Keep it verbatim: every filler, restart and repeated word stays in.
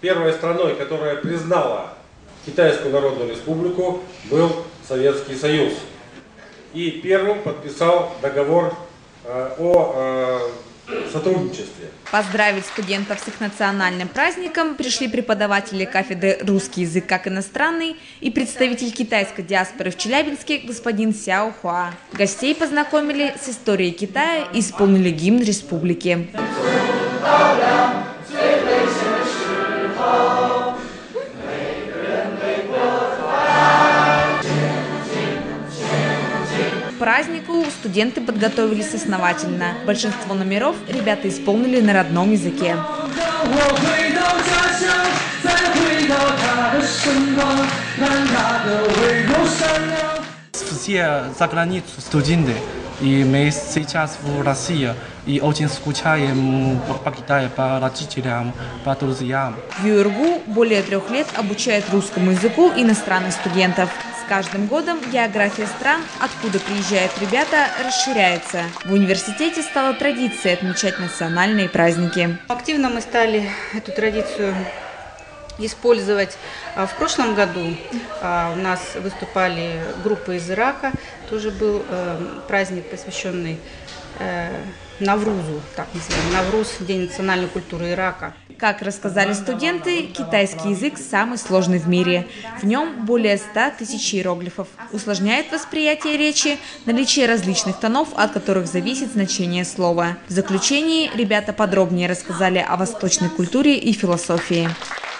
Первой страной, которая признала Китайскую Народную Республику, был Советский Союз. И первым подписал договор о сотрудничестве. Поздравить студентов с их национальным праздником пришли преподаватели кафедры «Русский язык как иностранный» и представитель китайской диаспоры в Челябинске господин Сяо Хуа. Гостей познакомили с историей Китая и исполнили гимн республики. К празднику студенты подготовились основательно. Большинство номеров ребята исполнили на родном языке. Все за границу студенты, и мы сейчас в России, и очень скучаем по Китаю, по родителям, по друзьям. В ЮРГУ более трех лет обучает русскому языку иностранных студентов. С каждым годом география стран, откуда приезжают ребята, расширяется. В университете стала традицией отмечать национальные праздники. Активно мы стали эту традицию использовать. В прошлом году у нас выступали группы из Ирака. Тоже был праздник, посвященный Наврузу, так называемый Навруз, День национальной культуры Ирака. Как рассказали студенты, китайский язык самый сложный в мире. В нем более ста тысяч иероглифов. Усложняет восприятие речи наличие различных тонов, от которых зависит значение слова. В заключении ребята подробнее рассказали о восточной культуре и философии.